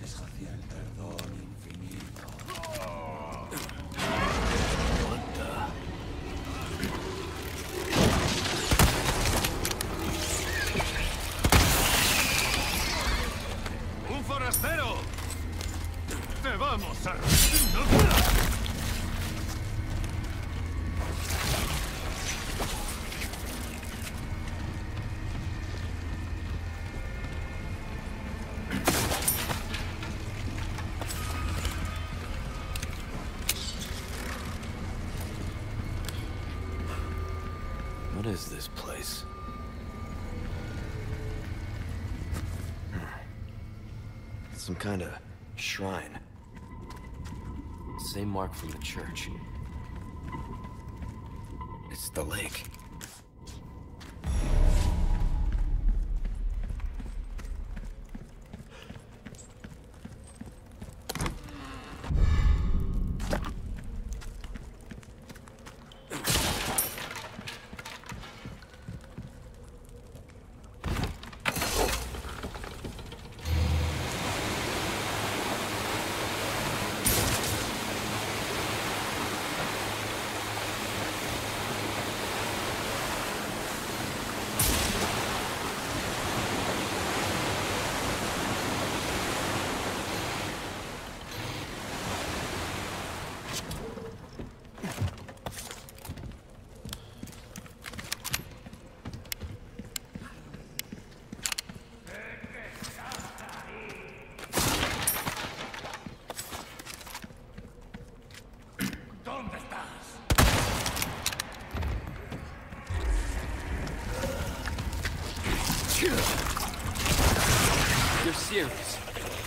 hacia el perdón infinito. ¡Un forastero! ¡Te vamos a... What is this place? Some kind of shrine. Same mark from the church. It's the lake. You're serious?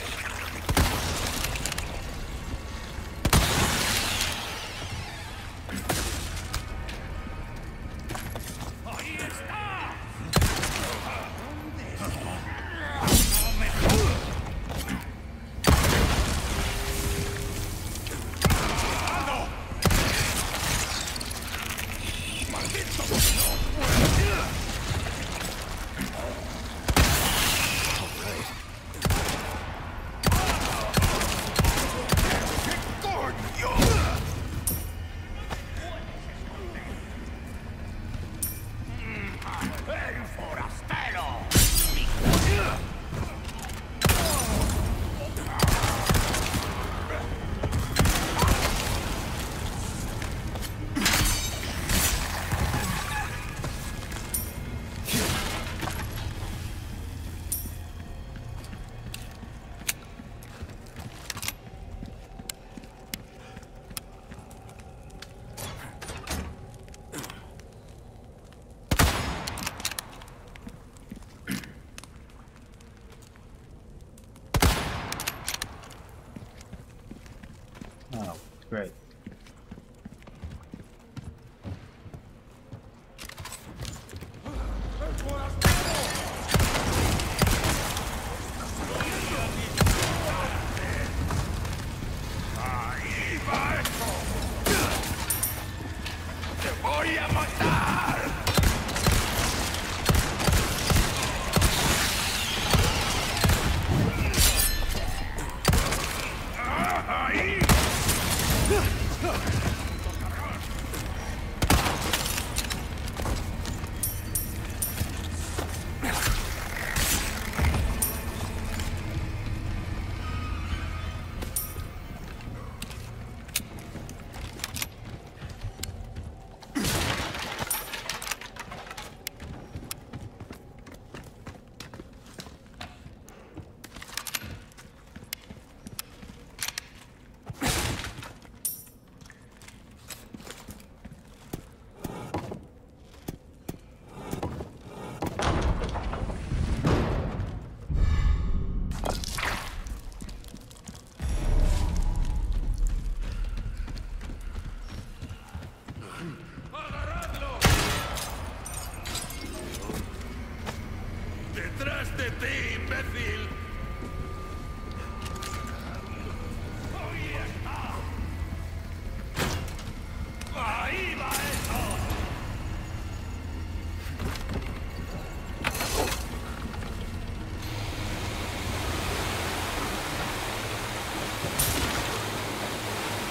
Oh, great. ¡Ahí va esto! ¡Te voy a matar! ¡Ahí!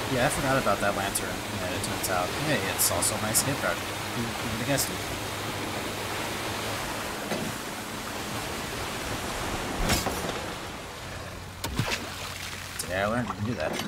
Yeah, I forgot about that lantern, and it turns out, hey, it's also my escape route. Who would have guessed it? Today I learned you can do that.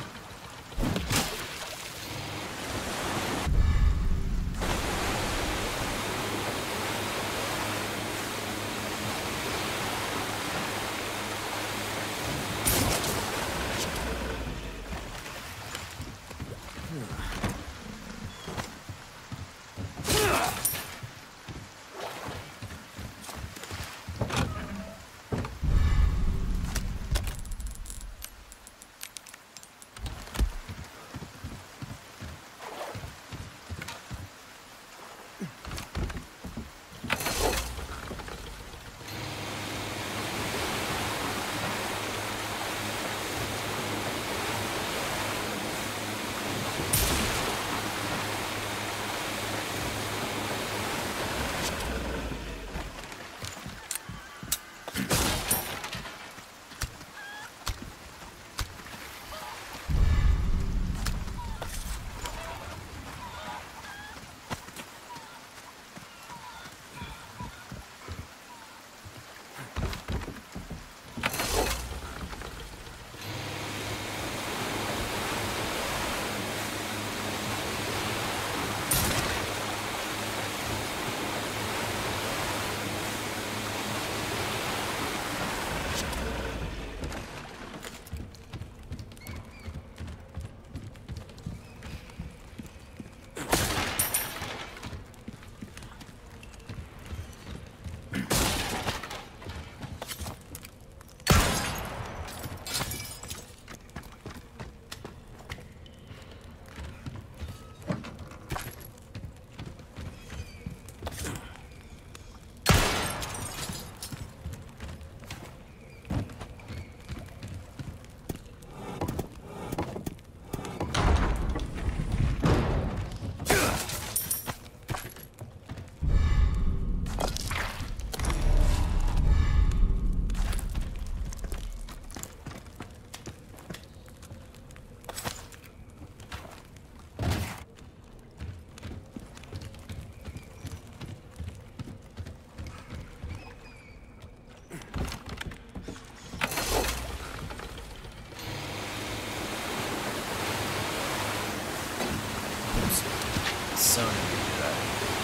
So did we do that?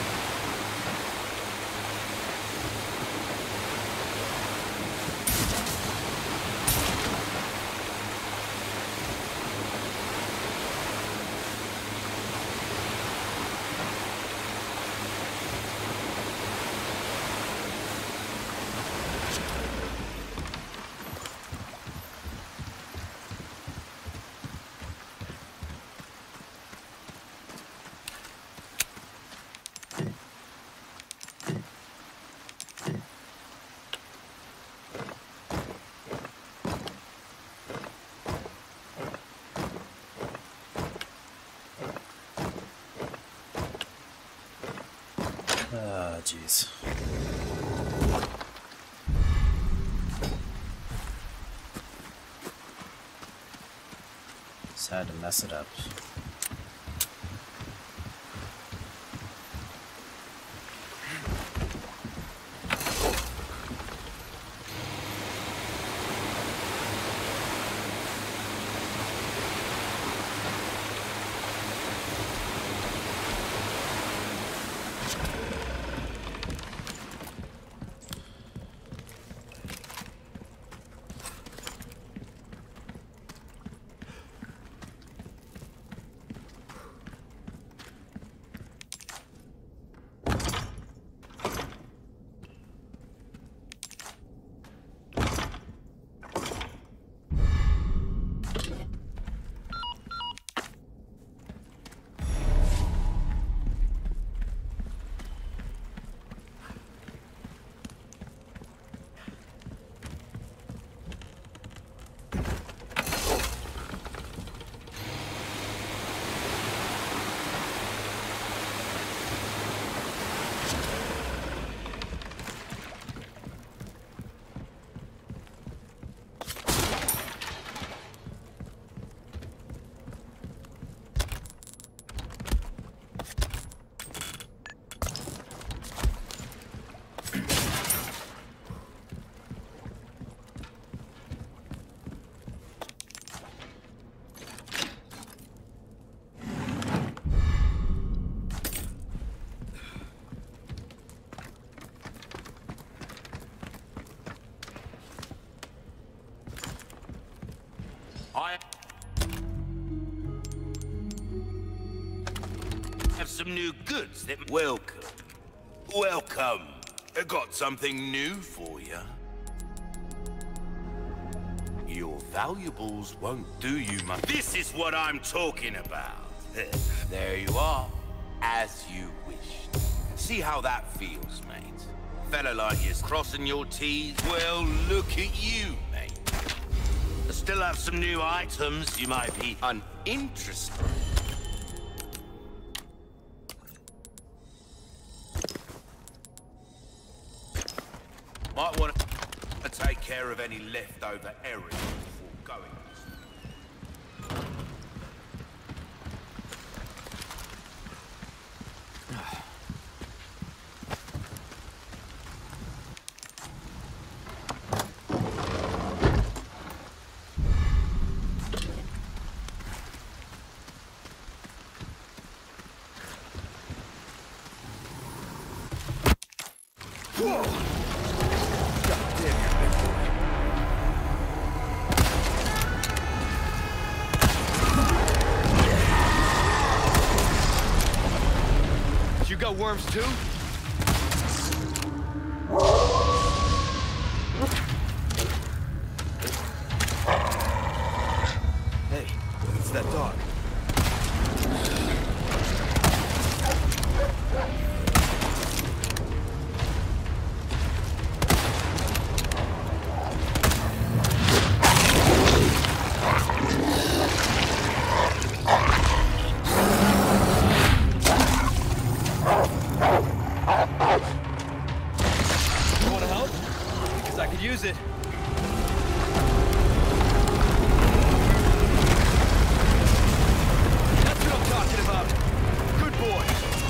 Jeez. Sad to mess it up. I have some new goods that... Welcome. Welcome. I got something new for you. Your valuables won't do you much. This is what I'm talking about. There you are, as you wished. See how that feels, mate? Fella like you's crossing your T's. Well, look at you, mate. I still have some new items you might be uninterested. Might want to take care of any leftover errands before going. You got worms too? Hey, it's that dog. You wanna help? Because I could use it. That's what I'm talking about. Good boy.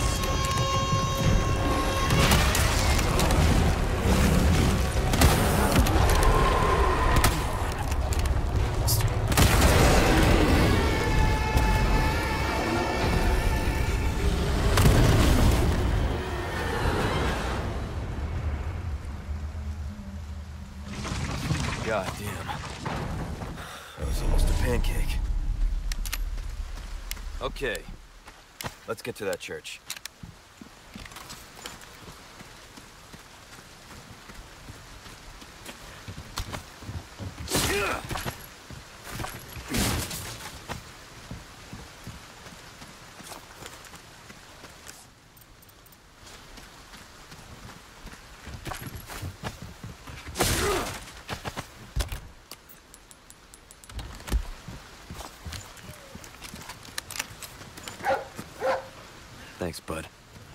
God damn. That was almost a pancake. Okay. Let's get to that church. Thanks, bud.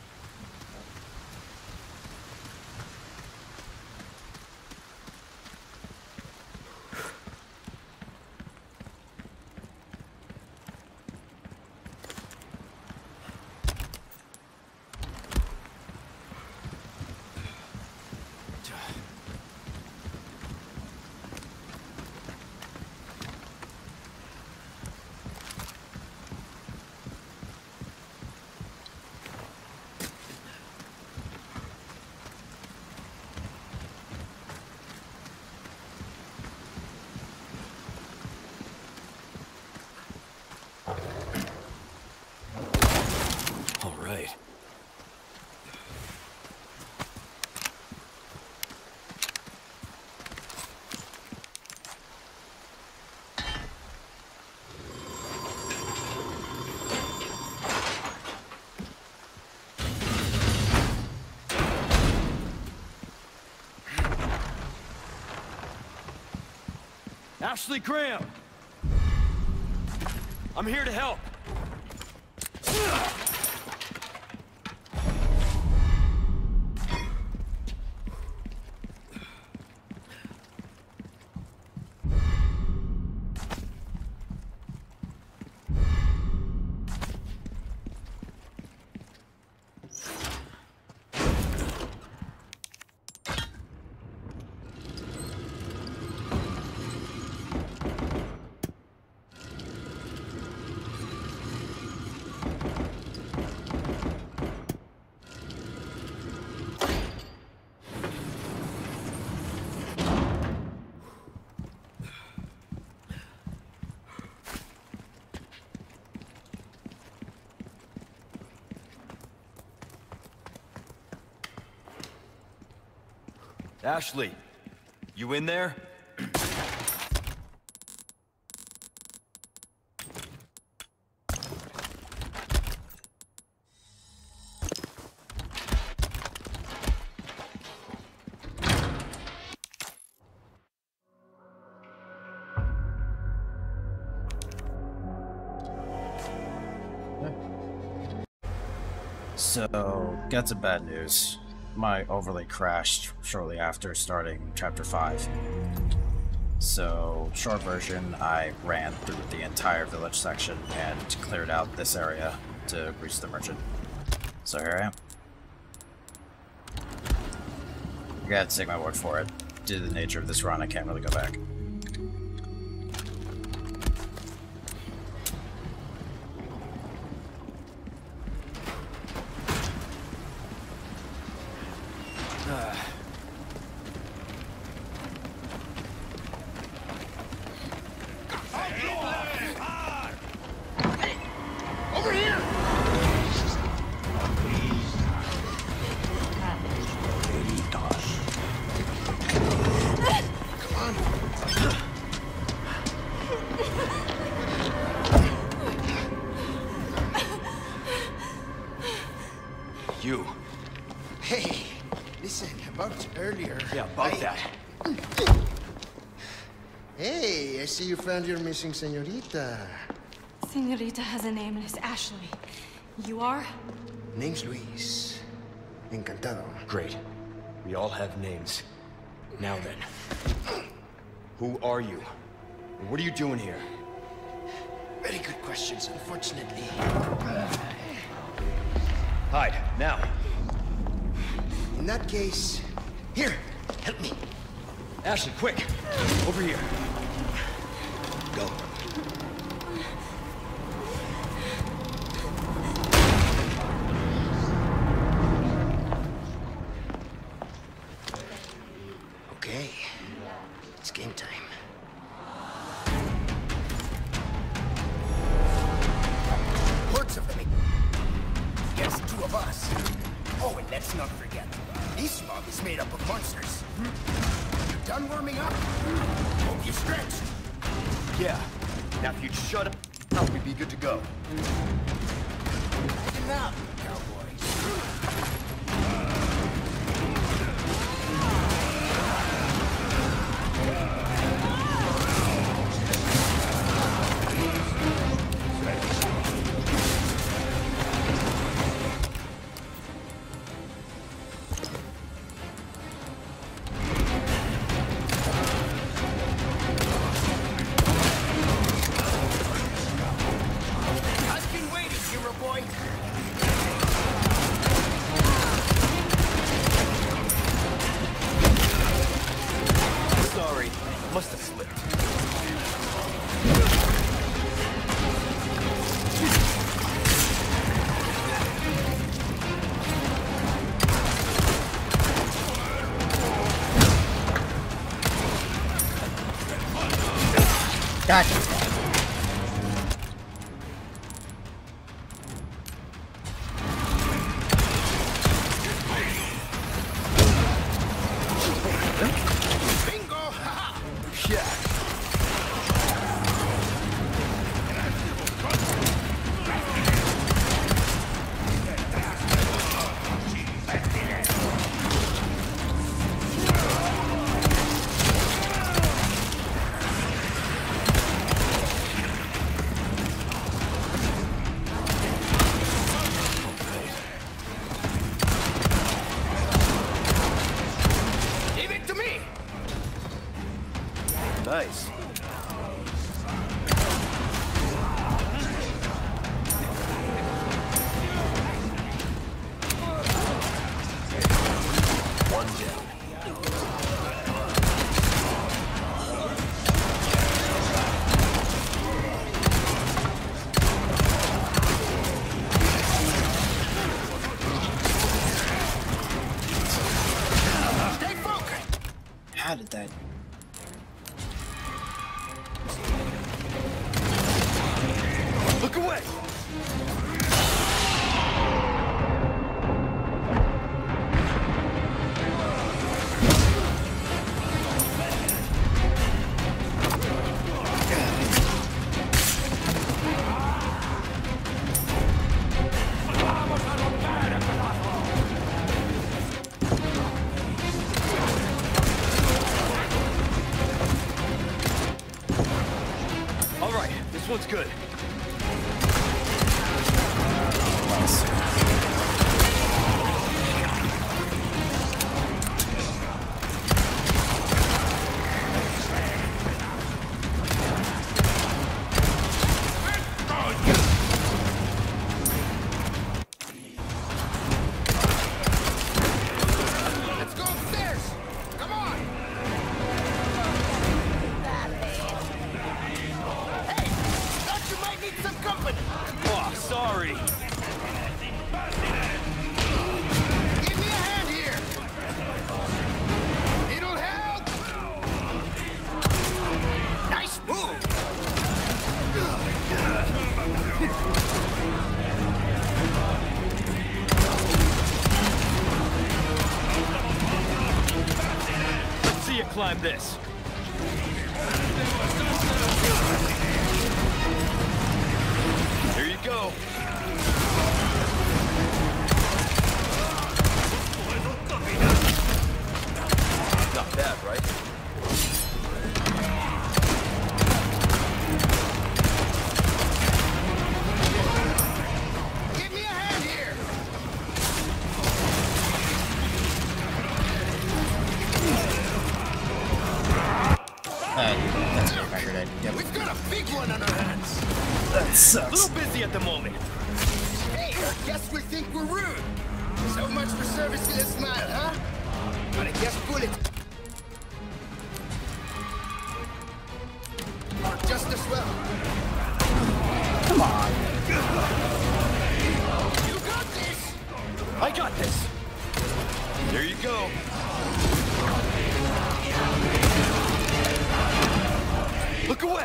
All right. Ashley Graham! I'm here to help. Ashley, you in there? So, got some bad news. My overlay crashed shortly after starting Chapter 5. So, short version, I ran through the entire village section and cleared out this area to reach the merchant. So here I am. You gotta take my word for it. Due to the nature of this run, I can't really go back. You. Hey, listen, about earlier. Yeah, about that. Hey, I see you found your missing señorita. Señorita has a name and it's Ashley. You are? Name's Luis. Encantado. Great. We all have names. Now then. Who are you? And what are you doing here? Very good questions, unfortunately. Hide, now. In that case, here, help me. Ashley, quick! Over here. Go. Okay, it's game time. Hordes of them. Yes, 2 of us. Oh, and let's not forget, this mob is made up of monsters. You done warming up? Hope you stretched. Yeah. Now if you'd shut up, we'd be good to go. Lighten up, cowboys. I've been waiting, hero boy. Sorry. Must have slipped. Gotcha. Bingo! Ha-ha! Yeah. Leave it to me! Nice. One down. Stay focused! How did that... Look away! This one's good. Let's go upstairs! Come on! Hey! Thought you might need some company! Oh, sorry. Give me a hand here! It'll help! Nice move! Let's see you climb this. Here you go. Not bad, right? Give me a hand here! That's what I figured I'd get. We've got a big one on our hands! That A sucks. little busy at the moment. Hey, I guess we think we're rude. So much for servicing a smile, huh? But I guess bullets are just as well. Come on. You got this! I got this. There you go. Look away.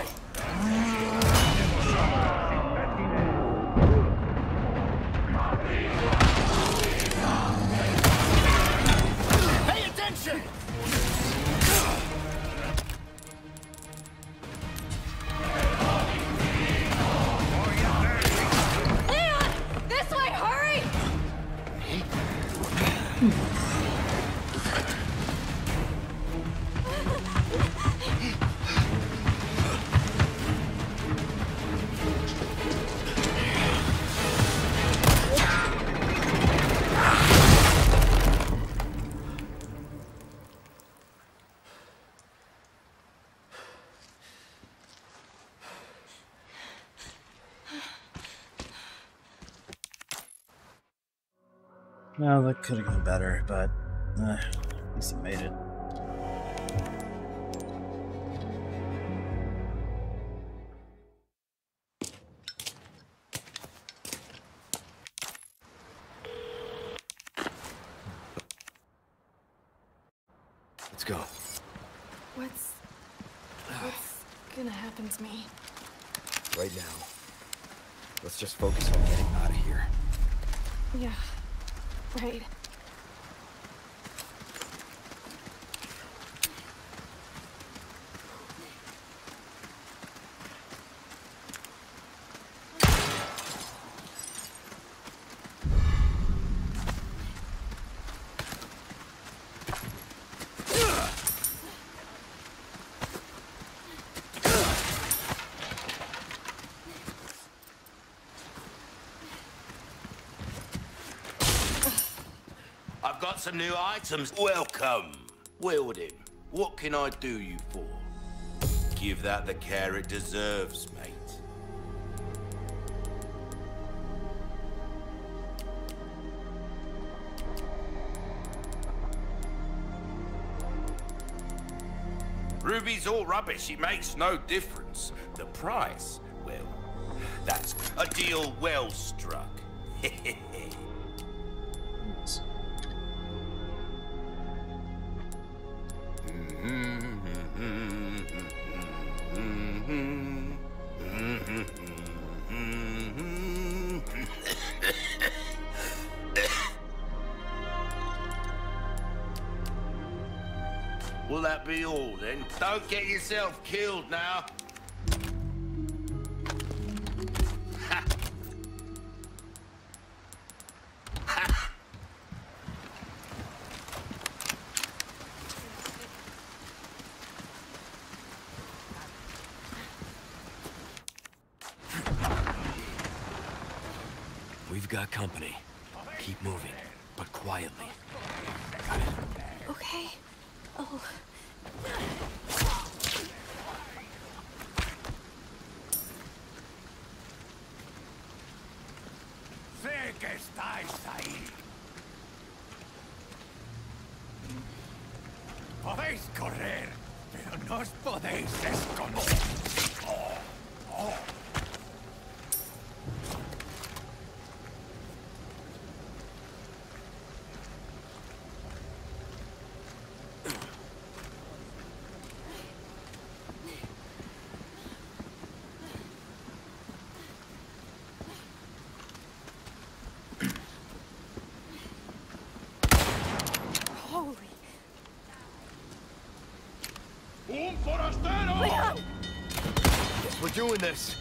Pay attention! Leon! This way, hurry! No, that could have gone better, but at least I made it. Let's go. What's gonna happen to me? Right now. Let's just focus on getting out of here. Yeah, right. I've got some new items. Welcome. Wielding. What can I do you for? Give that the care it deserves, mate. Ruby's all rubbish. It makes no difference. The price, well, that's a deal well struck. Will that be all then? Don't get yourself killed now. We've got company. Keep moving, but quietly. Got it? Okay. Oh. Sé que estáis ahí. Podéis correr, pero no os podéis esconder. Holy. ¡Un forastero! Leon! We're doing this.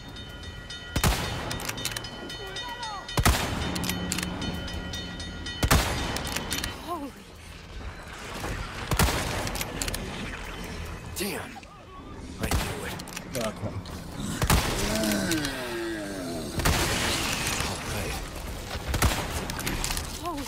Holy. Damn. I knew it. Okay. All right. Holy.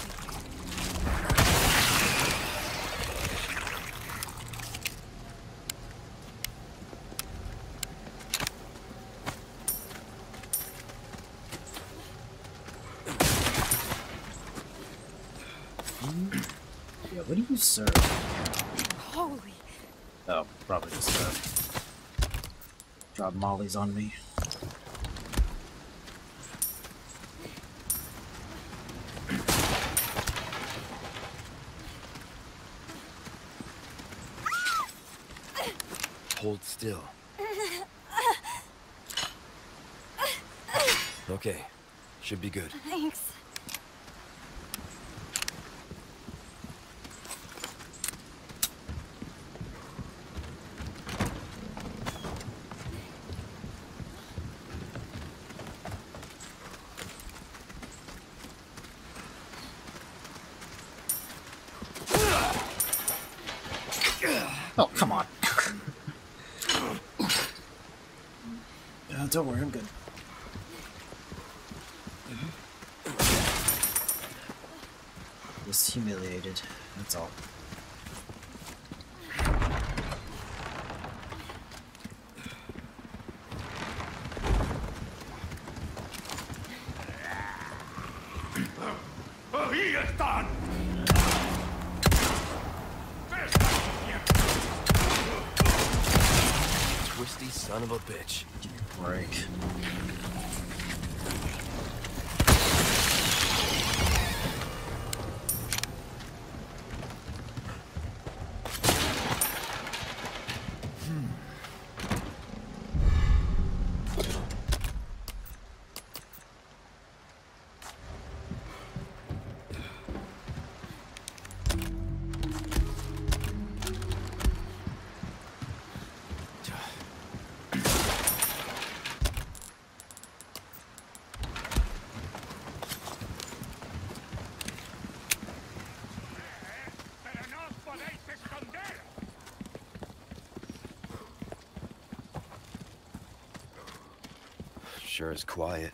Yeah, what do you serve? Holy. Oh, probably just drop mollies on me. Hold still. Okay. Should be good. Thanks. Oh, come on. Don't worry, I'm good. Just humiliated, that's all. ¡Ahí están! Twisty son of a bitch. Give me a break. ¡Pero no os podéis esconder! Sure is quiet.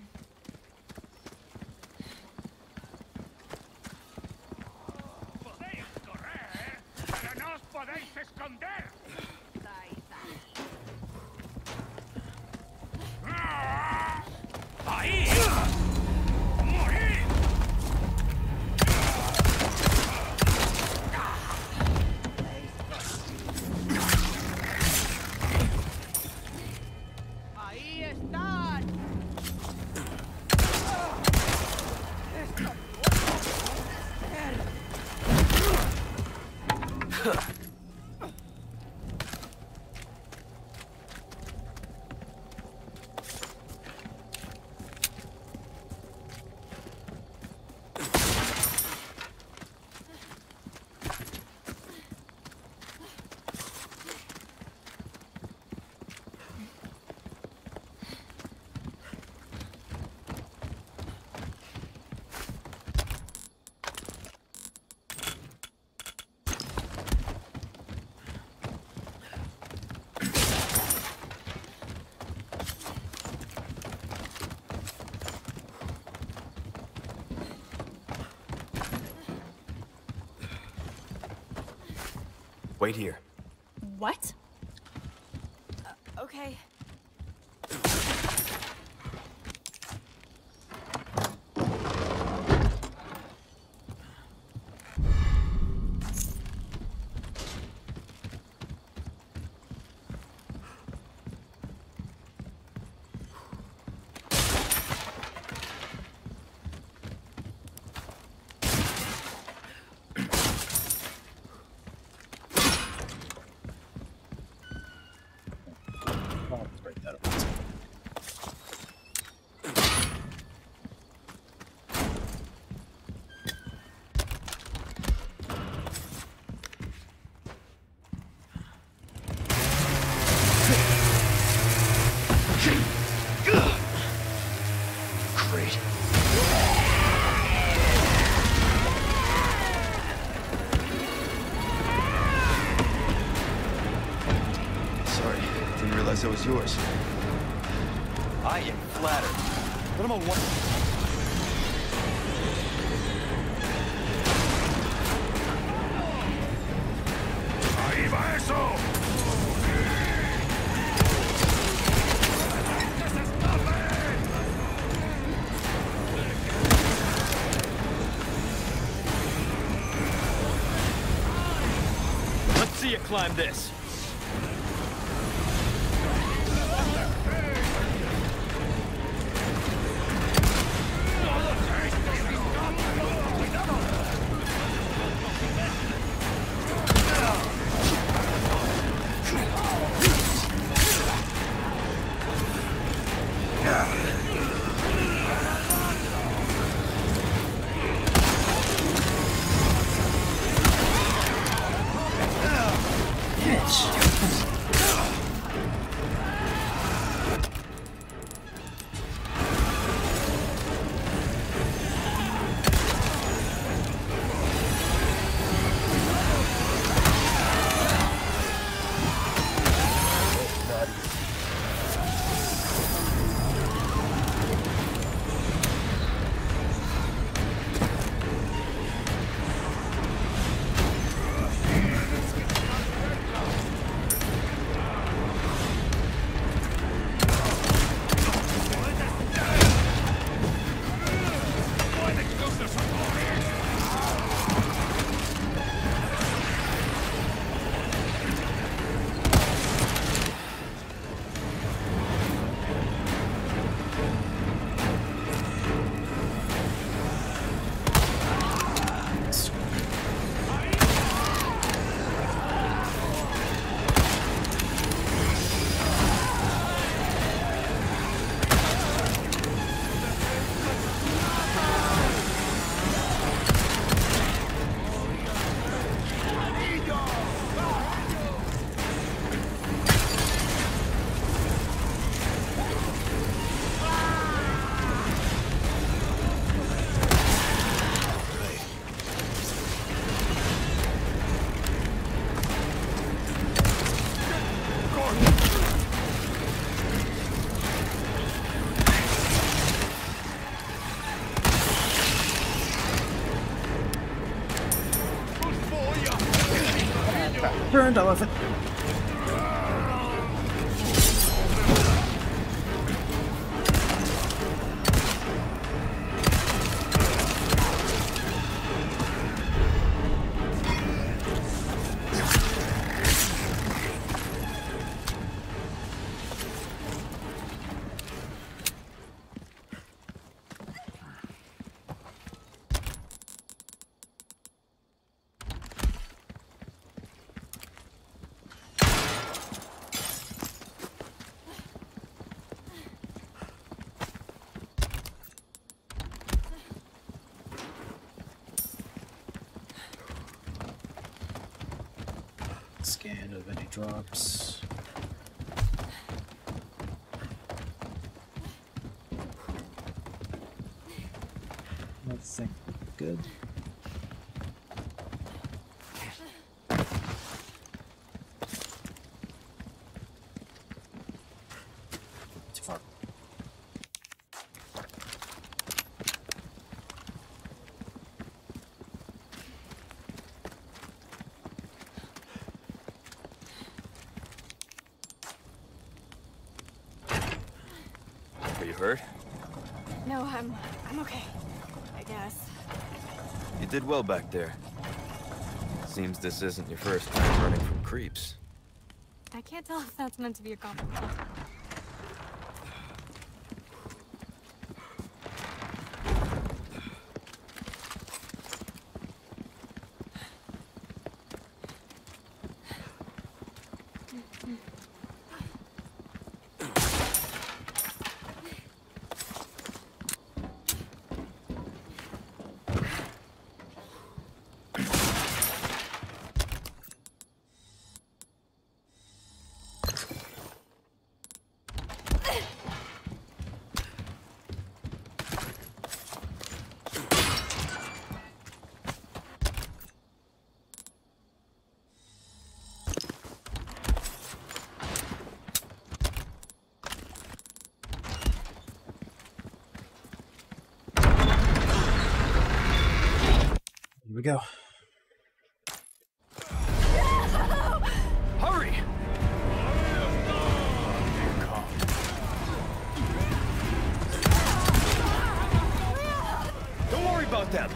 ¡Podéis correr, pero no os podéis esconder! ¡Ahí! ¡Morid! ¡Ahí están! Wait here. What? Okay. I'll break that apart. Great. Sorry, didn't realize that was yours. I am flattered. What am I wa- Ahí va eso! Let's see you climb this. Burned elephant. Scan of any drops. Nothing good. Too far. Are you hurt? No, I'm okay. I guess. You did well back there. Seems this isn't your first time running from creeps. I can't tell if that's meant to be a compliment. Here we go. Hurry! Don't worry about them.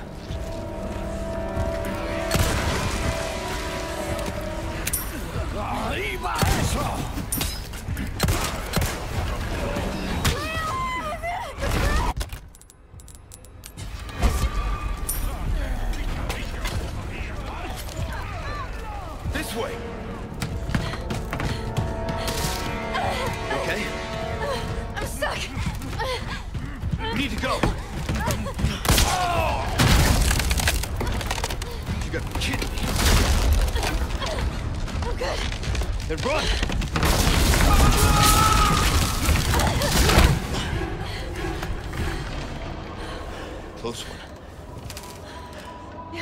This way. Okay? I'm stuck! We need to go. You gotta be kidding me. I'm good. Then run! Close one. Yeah.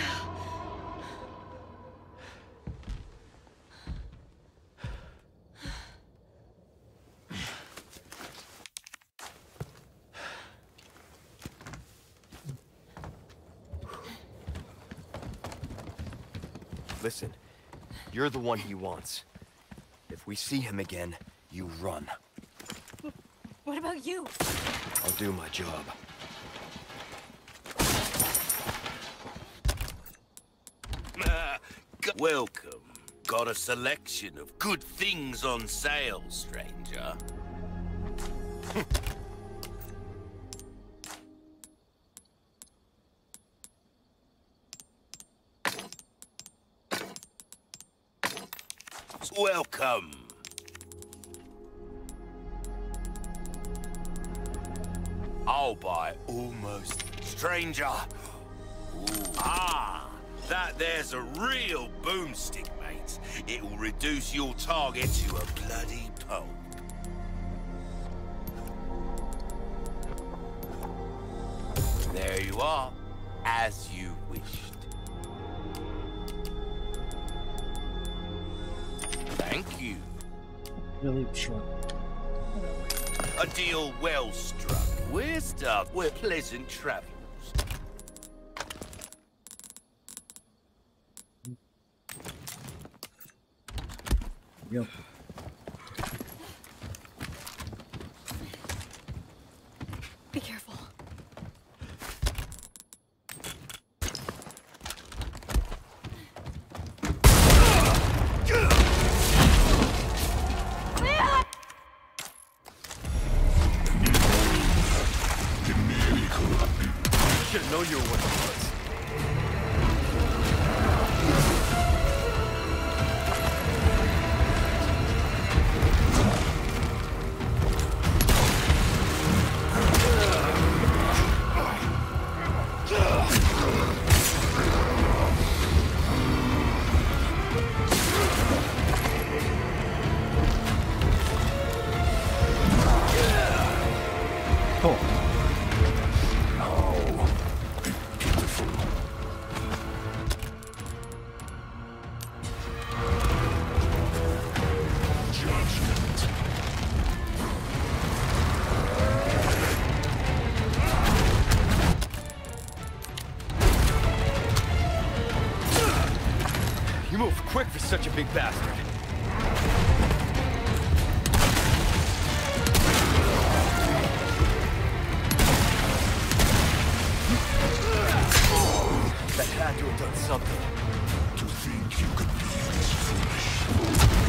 Listen, you're the one he wants. If we see him again, you run. What about you? I'll do my job. Welcome. Got a selection of good things on sale, stranger. Welcome. I'll buy almost. Stranger. Ooh. Ah, that there's a real boomstick, mate. It will reduce your target to a bloody pulp. There you are, as you wished. Thank you. Really short. A deal well struck. We're stuck. We're pleasant travels. Yo. Be careful. Should've known you were one of us. Cool. You move quick for such a big bastard. done something. To think you could be this foolish.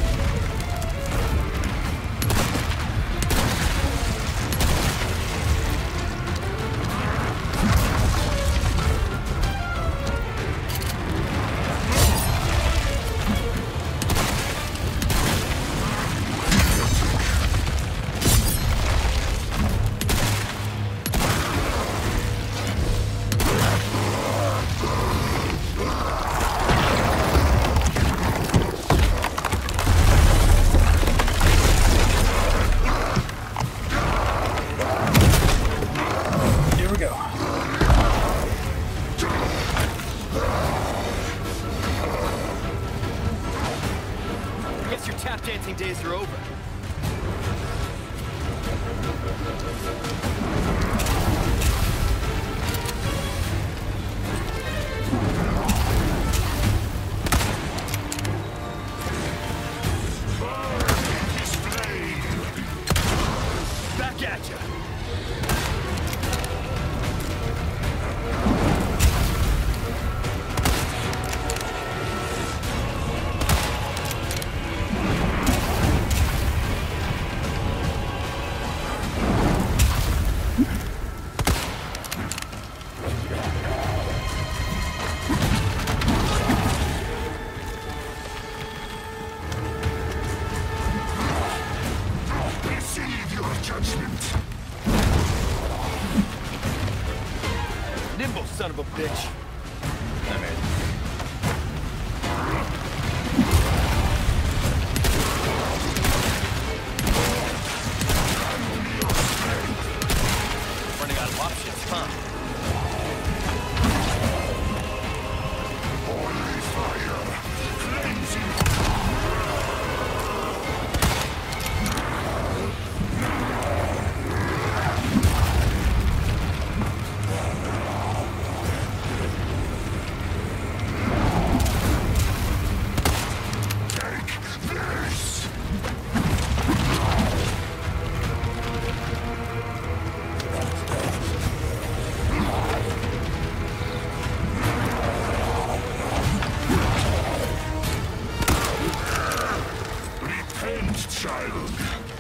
Dancing days are over. Back at you. Nimble, son of a bitch. I mean... running out of options, huh? Only fire. Flames in child.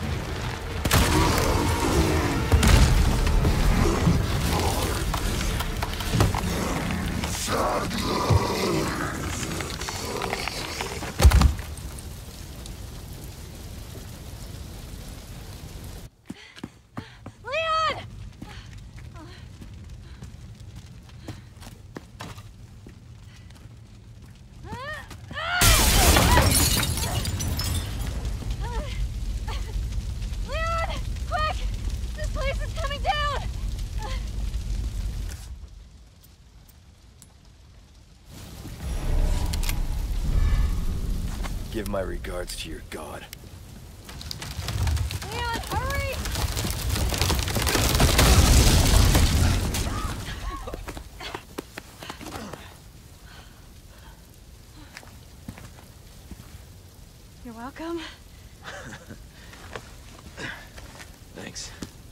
Give my regards to your god. Leon, hurry! You're welcome. Thanks.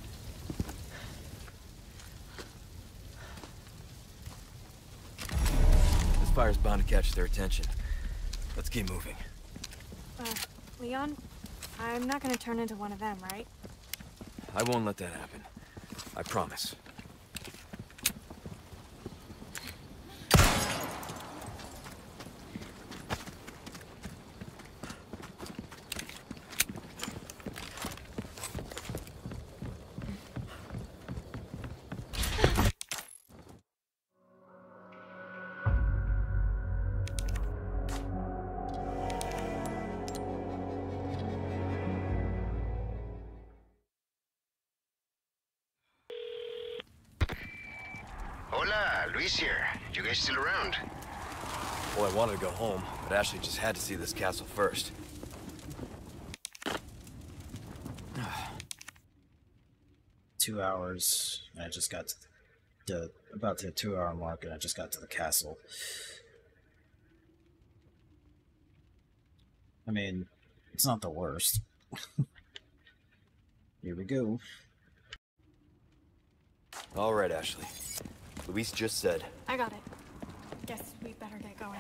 This fire's bound to catch their attention. Let's keep moving. Leon, I'm not gonna turn into one of them, right? I won't let that happen. I promise. Hola, Luis here. You guys still around? Well, I wanted to go home, but Ashley just had to see this castle first. 2 hours, and I just got to about the 2 hour mark, and I just got to the castle. I mean, it's not the worst. Here we go. All right, Ashley. Luis just said... I got it. Guess we better get going.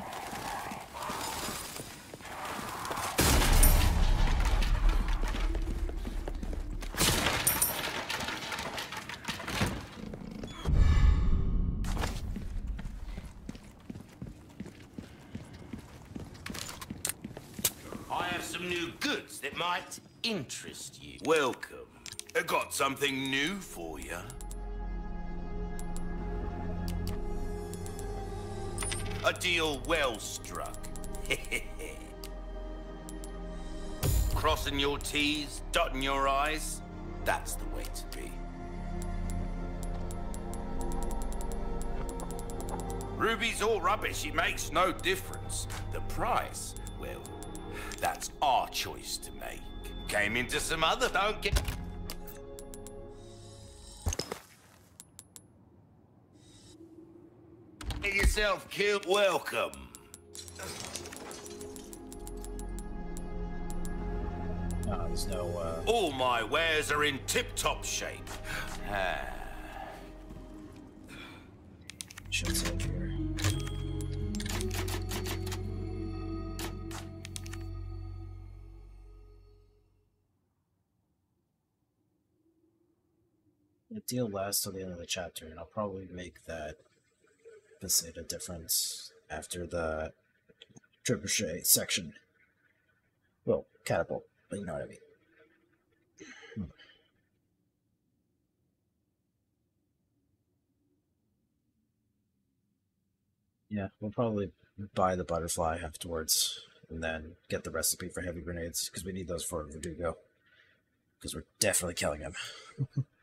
I have some new goods that might interest you. Welcome. I got something new for you. A deal well struck. Crossing your T's, dotting your I's, that's the way to be. Ruby's all rubbish, it makes no difference. The price, well, that's our choice to make. Came into some other, don't get... Get yourself killed, welcome. There's no, All my wares are in tip-top shape. should save here. The deal lasts till the end of the chapter, and I'll probably make that facade a difference after the trebuchet section. Well, catapult, but you know what I mean. Yeah, we'll probably buy the butterfly afterwards, and then get the recipe for heavy grenades, because we need those for Verdugo. Because we're definitely killing him.